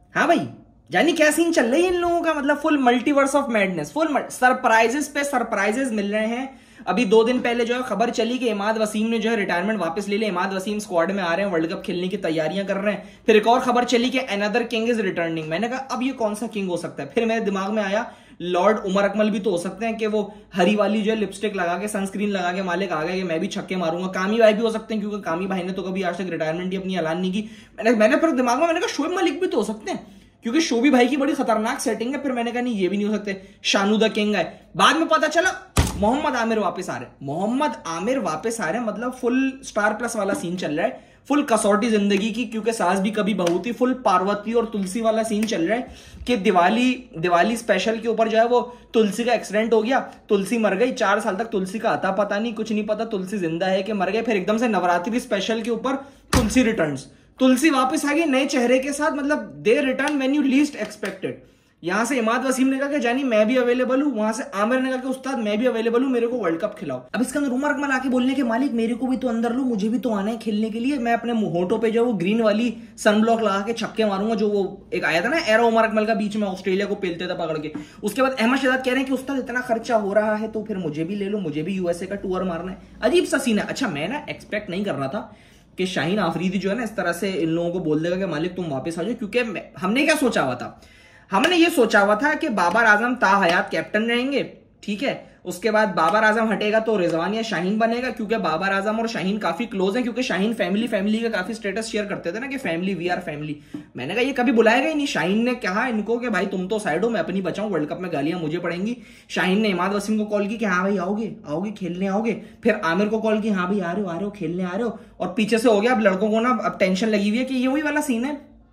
हाँ भाई, यानी क्या सीन चल रही है इन लोगों का, मतलब full multiverse of madness, full surprises पे सरप्राइजेस मिल रहे हैं। अभी 2 दिन पहले जो है खबर चली कि इमाद वसीम ने जो है रिटायरमेंट वापस ले लिया, इमाद वसीम स्क्वाड में आ रहे हैं, वर्ल्ड कप खेलने की तैयारियां कर रहे हैं। फिर एक और खबर चली कि अनदर किंग इज रिटर्निंग। मैंने कहा अब ये कौन सा किंग हो सकता है? फिर मेरे दिमाग में आया लॉर्ड उमर अकमल भी तो हो सकते हैं कि वो हरी वाली जो है लिपस्टिक लगा के सनस्क्रीन लगा के मालिक आ गया कि मैं भी छक्के मारूंगा। कामी भाई भी हो सकते हैं, क्योंकि कामी भाई ने तो कभी आज तक रिटायरमेंट ही अपनी ऐलान नहीं की। मैंने फिर दिमाग में मैंने कहा शोएब मलिक भी तो हो सकते हैं, क्योंकि शोबी भाई की बड़ी खतरनाक सेटिंग है। फिर मैंने कहा नहीं ये भी नहीं हो सकते, शानू द किंग है। बाद में पता चला मोहम्मद आमिर वापस आ रहे, मोहम्मद आमिर वापस आ रहे, मतलब फुल स्टार प्लस वाला सीन चल रहा है, फुल कसौटी जिंदगी की, क्योंकि सास भी कभी बहू थी, फुल पार्वती और तुलसी वाला सीन चल रहा है कि दिवाली स्पेशल के ऊपर जो है वो तुलसी का एक्सीडेंट हो गया, तुलसी मर गई, 4 साल तक तुलसी का आता पता नहीं, कुछ नहीं पता तुलसी जिंदा है कि मर गए। फिर एकदम से नवरात्रि स्पेशल के ऊपर तुलसी रिटर्न्स, तुलसी वापस आ गई नए चेहरे के साथ, मतलब the return when you least expected. यहां से इमाद वसीम ने कहा कि जानी मैं भी अवेलेबल हूं, वहां से आमिर ने कहा कि उस्ताद मैं भी अवेलेबल हूं, मेरे को वर्ल्ड कप खिलाओ। अब इसके अंदर उमर अकमल आके बोलने के मालिक मेरे को भी तो अंदर लो, मुझे भी तो आना है खेलने के लिए, मैं अपने होठों पे जो वो ग्रीन वाली सनब्लॉक लगा के छक्के मारूंगा, जो वो एक आया था ना एरा उमर अकमल का बीच में ऑस्ट्रेलिया को पेलते था पकड़ के। उसके बाद अहमद शहजाद कह रहे हैं कि उस्ताद इतना खर्चा हो रहा है तो फिर मुझे भी ले लो, मुझे भी यूएसए का टूर मारना है। अजीब सा सीन है। अच्छा मैं ना एक्सपेक्ट नहीं कर रहा था कि शाहीन आफरीदी जो है ना इस तरह से इन लोगों को बोल देगा कि मालिक तुम वापस आ जाओ, क्योंकि हमने क्या सोचा हुआ था, हमने ये सोचा हुआ था कि बाबर आजम ताहयात कैप्टन रहेंगे, ठीक है, उसके बाद बाबर आजम हटेगा तो रिजवान या शाहीन बनेगा, क्योंकि बाबर आजम और शाहीन काफी क्लोज हैं, क्योंकि शाहीन फैमिली का काफी स्टेटस शेयर करते थे ना कि फैमिली वी आर फैमिली। मैंने कहा ये कभी बुलाएगा ही नहीं। शाहीन ने कहा इनको कि भाई तुम तो साइड हो, मैं अपनी बचाऊं, वर्ल्ड कप में गालियां मुझे पड़ेंगी। शाहीन ने इमाद वसीम को कॉल की कि हाँ भाई आओगे खेलने आओगे, फिर आमिर को कॉल की हाँ भाई आ रहे हो खेलने आ रहे हो, और पीछे से हो गया अब लड़कों को ना अब टेंशन लगी हुई है कि ये वही वाला सीन है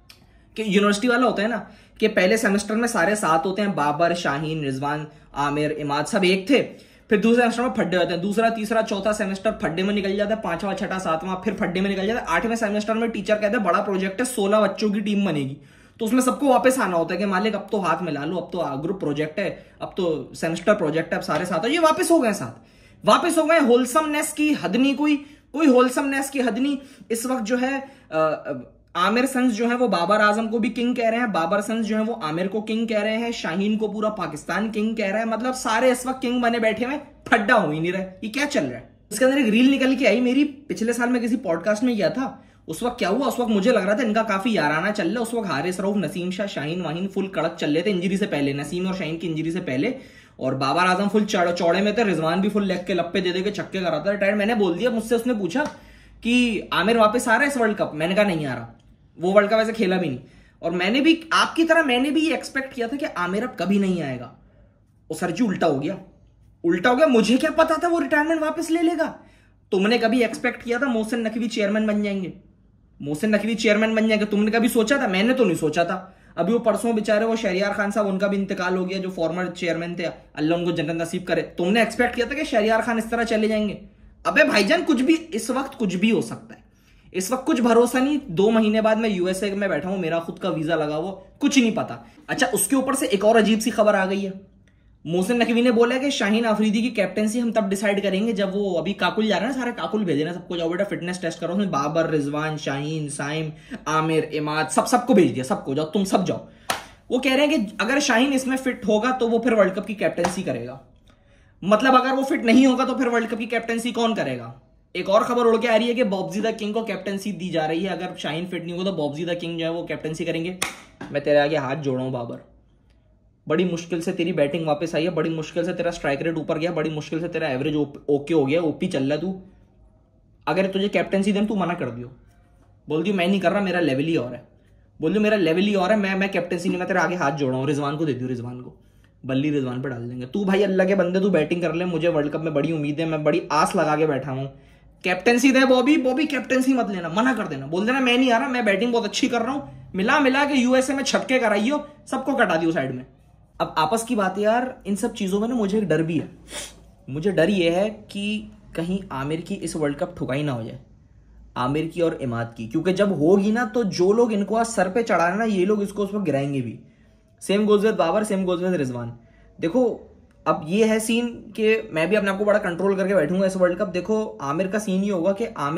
कि यूनिवर्सिटी वाला होता है ना कि पहले सेमेस्टर में सारे साथ होते हैं, बाबर शाहीन रिजवान आमिर इमाद सब एक थे, फिर दूसरे सेमेस्टर में फड्डे होते हैं, दूसरा तीसरा चौथा सेमेस्टर फड्डे में निकल जाता है, 5वां 6वां 7वां फिर फड्डे में निकल जाता है। 8वें सेमेस्टर में टीचर कहते हैं बड़ा प्रोजेक्ट है, 16 बच्चों की टीम बनेगी, तो उसमें सबको वापस आना होता है कि मालिक अब तो हाथ मिला लो, अब तो ग्रुप प्रोजेक्ट है, अब तो सेमेस्टर प्रोजेक्ट है, अब सारे साथ। ये वापस हो गए साथ, वापस हो गए। होलसमनेस की हद नहीं, कोई होलसमनेस की हद नहीं। इस वक्त जो है आमिर सन्स जो है वो बाबर आजम को भी किंग कह रहे हैं, बाबर सन्स जो है वो आमिर को किंग कह रहे हैं, शाहीन को पूरा पाकिस्तान किंग कह रहा है, मतलब सारे इस वक्त किंग बने बैठे हुए, फड्डा हो ही नहीं रहा। ये क्या चल रहा है? इसके अंदर एक रील निकल के आई मेरी, पिछले साल में किसी पॉडकास्ट में किया था। उस वक्त क्या हुआ, उस वक्त मुझे लग रहा था इनका काफी याराना चल रहा है। उस वक्त हारिस रऊफ, नसीम शाह, शाहीन वाहीन फुल कड़क चल रहे थे इंजरी से पहले, नसीम और शाहीन की इंजरी से पहले, और बाबर आजम फुल चौड़े में थे, रिजवान भी फुल लेग के लप्पे दे के छक्के कराता था टाइट। मैंने बोल दिया, मुझसे उसने पूछा कि आमिर वापस आ रहा है इस वर्ल्ड कप, मैंने कहा नहीं आ रहा, वो वर्ल्ड कप ऐसे खेला भी नहीं। और मैंने भी आपकी तरह मैंने भी एक्सपेक्ट किया था कि आमिर अब कभी नहीं आएगा। वो सर जी उल्टा हो गया। मुझे क्या पता था वो रिटायरमेंट वापस ले लेगा। तुमने कभी एक्सपेक्ट किया था मोहसिन नकवी चेयरमैन बन जाएंगे? तुमने कभी सोचा था? मैंने तो नहीं सोचा था। अभी वो परसों बेचारे वो शहरियार खान साहब, उनका भी इंतकाल हो गया, जो फॉर्मर चेयरमैन थे, अल्लाह उनको जन्नत नसीब करे। तुमने एक्सपेक्ट किया था कि शहरियार खान इस तरह चले जाएंगे? अबे भाईजान कुछ भी इस वक्त कुछ भी हो सकता है, इस वक्त कुछ भरोसा नहीं। 2 महीने बाद मैं यूएसए में बैठा हूं, मेरा खुद का वीजा लगा हुआ, कुछ नहीं पता। अच्छा उसके ऊपर से एक और अजीब सी खबर आ गई है। मोहसिन नकवी ने बोला कि शाहीन आफरीदी की कैप्टेंसी हम तब डिसाइड करेंगे जब वो, अभी काकुल जा रहे हैं, सारे काकुल भेजे ना सबको, जाओ बेटा फिटनेस टेस्ट करो, उसमें बाबर, रिजवान, शाहीन, साइम, आमिर, इमाद सबको भेज दिया, सबको जाओ तुम सब जाओ। वो कह रहे हैं कि अगर शाहीन इसमें फिट होगा तो वो फिर वर्ल्ड कप की कैप्टेंसी करेगा। मतलब अगर वो फिट नहीं होगा तो फिर वर्ल्ड कप की कैप्टेंसी कौन करेगा? एक और खबर उड़ के आ रही है कि बॉब्जी द किंग को कैप्टेंसी दी जा रही है। अगर शाहीन फिट नहीं होगा तो बॉब्जी द किंग जो है वो कैप्टेंसी करेंगे। मैं तेरे आगे हाथ जोड़ा हूं बाबर, बड़ी मुश्किल से तेरी बैटिंग वापस आई है, बड़ी मुश्किल से तेरा स्ट्राइक रेट ऊपर गया, बड़ी मुश्किल से तेरा एवरेज ओके हो गया, ओपी चल रहा है तू। अगर तुझे कैप्टेंसी दें तू मना कर दियो, बोल दियो मैं नहीं कर रहा, मेरा लेवल ही और है, बोल दियो मेरा लेवल ही और है, मैं कैप्टेंसी नहीं, मैं तेरे आगे हाथ जोड़ा हूं, रिजवान को दे दियो, रिजवान को बल्ली रिजवान पे डाल देंगे। तू भाई अल्लाह के बंदे तू बैटिंग कर ले, मुझे वर्ल्ड कप में बड़ी उम्मीद है, मैं बड़ी आस लगा के बैठा हूं। कैप्टेंसी दे बॉबी कैप्टेंसी मत लेना, मना कर देना, बोल देना मैं नहीं आ रहा, मैं बैटिंग बहुत अच्छी कर रहा हूं, मिला के यूएसए में छक्के कराइयो, सबको कटा दियो साइड में। अब आपस की बात है यार, इन सब चीजों में ना मुझे एक डर भी है। मुझे डर ये है कि कहीं आमिर की इस वर्ल्ड कप ठुकाई ना हो जाए, आमिर की और इमाद की, क्योंकि जब होगी ना तो जो लोग इनको आज सर पे चढ़ा रहे ना, ये लोग इसको उस वक्त गिराएंगे भी। Same goes with Babar, same goes with Rizwan. देखो अब ये है सीन कि मैं भी अपने आप को बड़ा कंट्रोल करके बैठूंगा इस वर्ल्ड कप। देखो आमिर का सीन ये होगा कि आमिर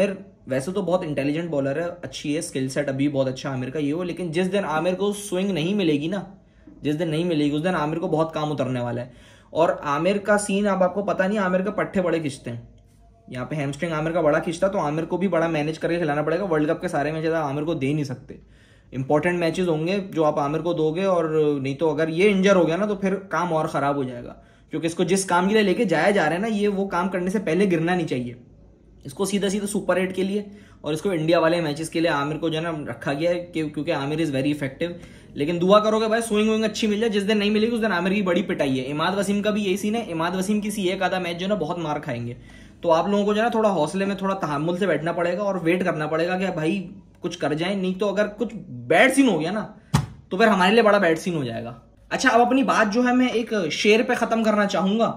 वैसे तो बहुत इंटेलिजेंट बॉलर है, अच्छी है, स्किल सेट अभी बहुत अच्छा आमिर का ये हो, लेकिन जिस दिन आमिर को स्विंग नहीं मिलेगी ना, जिस दिन नहीं मिलेगी उस दिन आमिर को बहुत काम उतरने वाला है। और आमिर का सीन अब आपको पता नहीं, आमिर के पट्टे बड़े खिंचते हैं, यहाँ पे हैमस्ट्रिंग आमिर का बड़ा खिंचता, तो आमिर को भी बड़ा मैनेज करके खिलाना पड़ेगा। वर्ल्ड कप के सारे मैचेस आप आमिर को दे नहीं सकते, इंपॉर्टेंट मैचेस होंगे जो आप आमिर को दोगे, और नहीं तो अगर ये इंजर हो गया ना तो फिर काम और खराब हो जाएगा, क्योंकि इसको जिस काम के लिए लेके जाया जा रहा है ना, ये वो काम करने से पहले गिरना नहीं चाहिए। इसको सीधा सीधा सुपर 8 के लिए और इसको इंडिया वाले मैचेस के लिए आमिर को जो है ना रखा गया है, क्योंकि आमिर इज वेरी इफेक्टिव। लेकिन दुआ करोगे भाई स्विंग विंग अच्छी मिल जाए, जिस दिन नहीं मिलेगी उस दिन आमिर की बड़ी पिटाई है। इमाद वसीम का भी यही सीन है, इमाद वसीम की एक आधा मैच जो है ना बहुत मार खाएंगे, तो आप लोगों को जो है ना थोड़ा हौसले में, थोड़ा तहम्मुल से बैठना पड़ेगा और वेट करना पड़ेगा कि भाई कुछ कर जाए, नहीं तो अगर कुछ बैड सीन हो गया ना तो फिर हमारे लिए बड़ा बैड सीन हो जाएगा। अच्छा, अब अपनी बात जो है मैं एक शेर पे खत्म करना चाहूंगा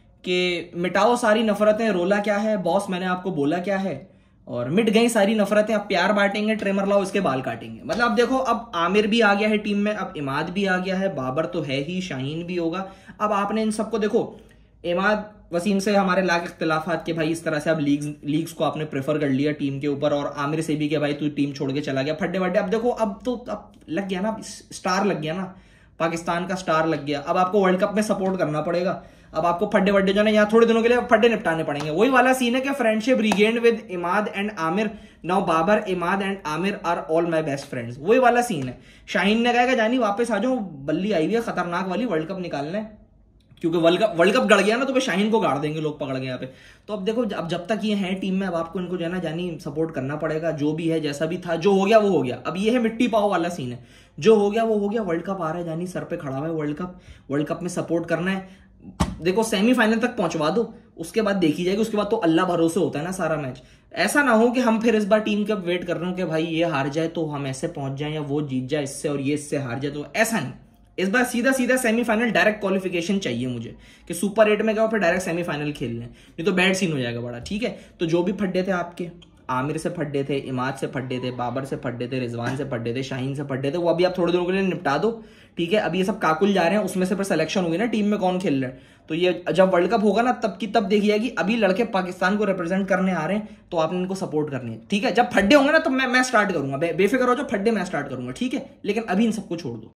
कि मिटाओ सारी नफरतें, रोला क्या है बॉस मैंने आपको बोला क्या है, और मिट गई सारी नफरतें, अब प्यार बांटेंगे, ट्रिमर लाओ इसके बाल काटेंगे। मतलब अब देखो, अब आमिर भी आ गया है टीम में, अब इमाद भी आ गया है, बाबर तो है ही, शाहीन भी होगा। अब आपने इन सबको देखो, इमाद वसीम से हमारे लाख इख्तिलाफात के भाई, इस तरह से अब लीग्स को आपने प्रेफर कर लिया टीम के ऊपर, और आमिर से भी कि भाई तू टीम छोड़ के चला गया, फड्डे वड्डे। अब देखो, अब लग गया ना, स्टार लग गया ना, पाकिस्तान का स्टार लग गया। अब आपको वर्ल्ड कप में सपोर्ट करना पड़ेगा, अब आपको फड्डे वड्डे जो है यहाँ थोड़े दिनों के लिए फड्डे निपटाने पड़ेंगे। वही वाला सीन है कि friendship regained with Imad and Aamir, now Babar, Imad and Aamir are all my best friends. वही वाला सीन है। शाहीन ने कहा जानी वापस आ जाओ, बल्ली आई हुई है खतरनाक वाली, वर्ल्ड कप निकालना है, क्योंकि वर्ल्ड कप गड़ गया ना तो फिर शाहीन को गाड़ देंगे लोग पकड़ के यहाँ पे। तो अब देखो, अब जब तक ये हैं टीम में, अब आपको इनको जो है ना जानी सपोर्ट करना पड़ेगा। जो भी है, जैसा भी था, जो हो गया वो हो गया। अब ये है मिट्टी पाव वाला सीन है, जो हो गया वो हो गया। वर्ल्ड कप आ रहा है जानी, सर पे खड़ा हुआ है वर्ल्ड कप में सपोर्ट करना है। देखो सेमीफाइनल तक पहुंचवा दो, उसके बाद देखी जाएगी, उसके बाद तो अल्लाह भरोसे होता है ना सारा मैच। ऐसा ना हो कि हम फिर इस बार टीम का वेट कर रहे हो कि भाई ये हार जाए तो हम ऐसे पहुंच जाए, या वो जीत जाए इससे और ये इससे हार जाए, तो ऐसा नहीं। इस बार सीधा सीधा सेमीफाइनल डायरेक्ट क्वालिफिकेशन चाहिए मुझे, कि सुपर 8 में गए फिर डायरेक्ट सेमीफाइनल खेल लें, नहीं तो बैड सीन हो जाएगा बड़ा। ठीक है, तो जो भी फड्डे थे आपके, आमिर से फड्डे थे, इमाद से फड्डे थे, बाबर से फड्डे थे, रिजवान से फड्डे थे, शाहीन से फड्डे थे, वो अभी आप थोड़े दिनों के लिए निपटा दो। ठीक है, अभी ये सब काकुल जा रहे हैं, उसमें से फिर सिलेक्शन होगी ना टीम में कौन खेल रहा है, तो ये जब वर्ल्ड कप होगा ना तब की तब देखी जाएगी। अभी लड़के पाकिस्तान को रिप्रेजेंट करने आ रहे हैं, तो आपने इनको सपोर्ट करनी है। ठीक है, जब फड्डे होंगे ना तब मैं स्टार्ट करूंगा, बेफिक्र हो जाओ, फड्डे मैं स्टार्ट करूंगा। ठीक है, लेकिन अभी इन सबको छोड़ दो।